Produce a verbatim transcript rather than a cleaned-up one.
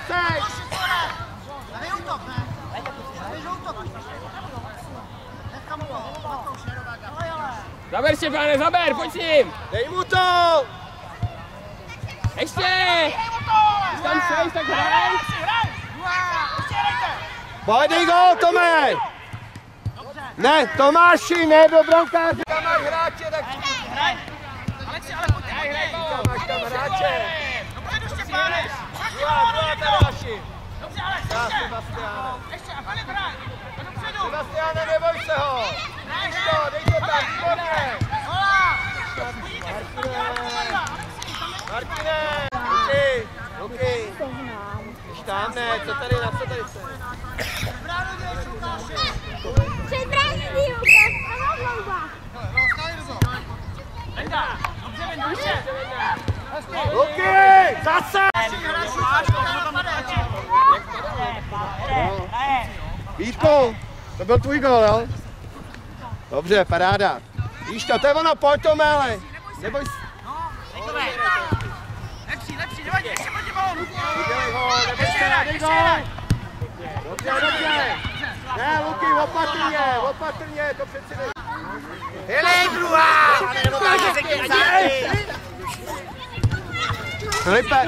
seď! Dej útok, ne? Dej útok. Nechám to. Zaber si, pane, zaber, pojď s ním! Dej mu to! Ještě! Tam seš, tak hraj! Pojď, dej gól, Tome! Ne, Tomáši, ne do brankáře! Tam máš hráče, tak... Hraj! Alexi, ale pojď, hraj, hraj, Tam máš tam hráče! Dopředu, Štěpáne! Dva, dva, Tamáši! Dobře, ale Já, ještě! Sebastiáne! Ještě, a Filip, hraj! A dopředu! Sebastiáne, neboj se ho! Víš to, dej to tam, výborně! Hola! Martine! Luky, Luky! Když tam ne, co tady, na co tady jste? Bráno, dělej, Lukáši! Předbrání Lukáš, a hlouba. Venda, dobře, Venda, ještě! Luky, zase! Vítku, to byl tvůj gol, jo? Dobře, paráda. Víš to, to je ono, pojď to, Mele. Neboj se. Lepší, lepší, nevadí, ještě proti golu! Udělej ho, neboj se, dej gol. Dobře, dobře. Ne, Luky, opatrně, opatrně, to přeci nejde. Hele, druhá! Filipe!